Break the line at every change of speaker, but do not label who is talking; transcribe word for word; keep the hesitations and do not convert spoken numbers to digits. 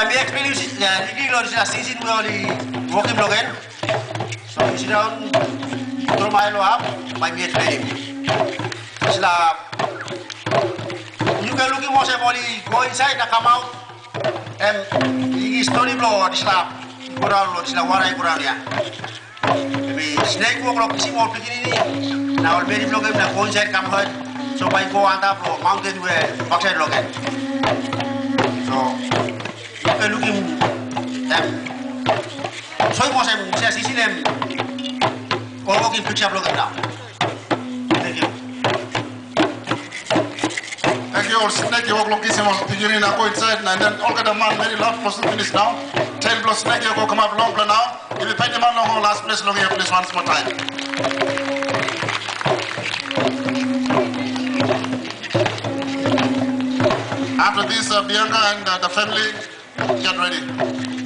I'm experiencing the legal season we only walking again. So you sit down, throw my low up, my me explaining. It's like you can look at most everybody go inside and come out. And you story blow, it's like go down, it's like what I go down here. Maybe snake walk like this more beginning. Now I'll very blow them go inside, come out. So I go on top of mountain where backside again. So you can look at them. So you must see them all walking picture blocking down. Thank you.
Thank you all. Snake you walk long kisimos beginning now go inside and then all the man very love plus finish now. Ten plus snake you go come up long plan now. If you pay the man long last place long here please once more time. After this uh, Bianca and uh, the family get ready.